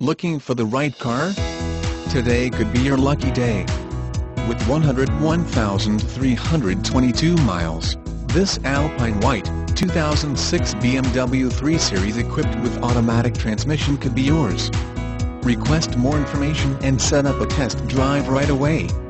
Looking for the right car? Today could be your lucky day. With 101,322 miles, this Alpine White 2006 BMW 3 Series equipped with automatic transmission could be yours. Request more information and set up a test drive right away.